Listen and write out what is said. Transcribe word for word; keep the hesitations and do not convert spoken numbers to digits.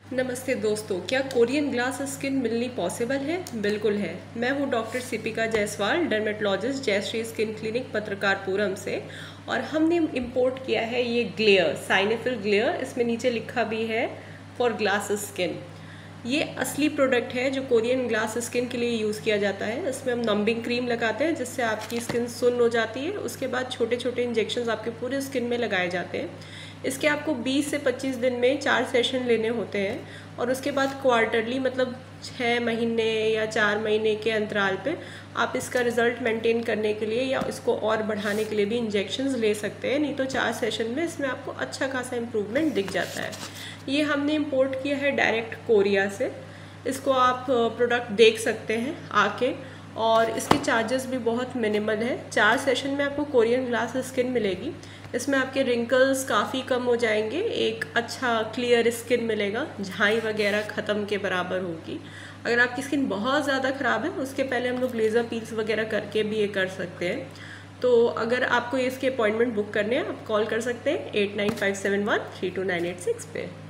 नमस्ते दोस्तों, क्या कोरियन ग्लास स्किन मिलनी पॉसिबल है? बिल्कुल है। मैं हूँ doctor Sipika Jaiswal, dermatologist, Jayshree skin clinic, Patrakarpuram से। और हमने इंपोर्ट किया है ये ग्लेयर, साइनेफिल ग्लेयर। इसमें नीचे लिखा भी है फॉर ग्लास स्किन। ये असली प्रोडक्ट है जो कोरियन ग्लास स्किन के लिए यूज़ किया जाता है। इसमें हम नंबिंग क्रीम लगाते हैं जिससे आपकी स्किन सुन्न हो जाती है। उसके बाद छोटे छोटे इंजेक्शंस आपके पूरे स्किन में लगाए जाते हैं। इसके आपको बीस से पच्चीस दिन में चार सेशन लेने होते हैं और उसके बाद क्वार्टरली मतलब छः महीने या चार महीने के अंतराल पे आप इसका रिज़ल्ट मेंटेन करने के लिए या इसको और बढ़ाने के लिए भी इंजेक्शंस ले सकते हैं। नहीं तो चार सेशन में इसमें आपको अच्छा खासा इम्प्रूवमेंट दिख जाता है। ये हमने इम्पोर्ट किया है डायरेक्ट कोरिया से। इसको आप प्रोडक्ट देख सकते हैं आके, और इसके चार्जेस भी बहुत मिनिमल है। चार सेशन में आपको कोरियन ग्लास स्किन मिलेगी। इसमें आपके रिंकल्स काफ़ी कम हो जाएंगे, एक अच्छा क्लियर स्किन मिलेगा, झाई वगैरह ख़त्म के बराबर होगी। अगर आपकी स्किन बहुत ज़्यादा ख़राब है उसके पहले हम लोग लेज़र पील्स वगैरह करके भी ये कर सकते हैं। तो अगर आपको इसके अपॉइंटमेंट बुक करने हैं आप कॉल कर सकते हैं eight nine five seven one three two nine eight six पे।